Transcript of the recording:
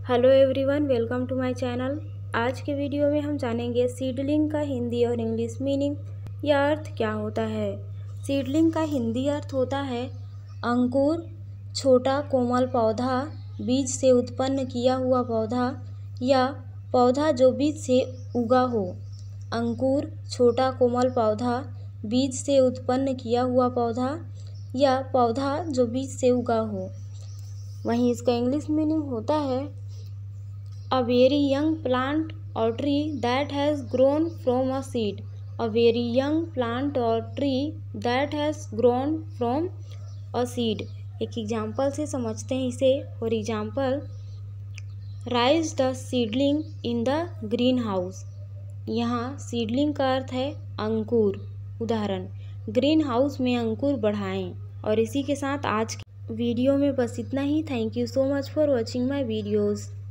Hello everyone, welcome to my channel. आज के video में हम जानेंगे सीडलिंग का हिंदी और इंग्लिश मीनिंग या अर्थ क्या होता है। सीडलिंग का हिंदी अर्थ होता है अंकुर, छोटा कोमल पौधा, बीज से उत्पन्न किया हुआ पौधा या पौधा जो बीज से उगा हो। अंकुर, छोटा कोमल पौधा, बीज से उत्पन्न किया हुआ पौधा या पौधा जो बीज से उगा हो। वहीं इसका इंग्लिश मीनिंग होता है A very young plant or tree that has grown from a seed. A very young plant or tree that has grown from a seed. एक एग्जाम्पल से समझते हैं इसे। For example, rise the seedling in the greenhouse. यहाँ seedling का अर्थ है अंकुर। उदाहरण, ग्रीन हाउस में अंकुर बढ़ाएं। और इसी के साथ आज की वीडियो में बस इतना ही। Thank you so much for watching my videos.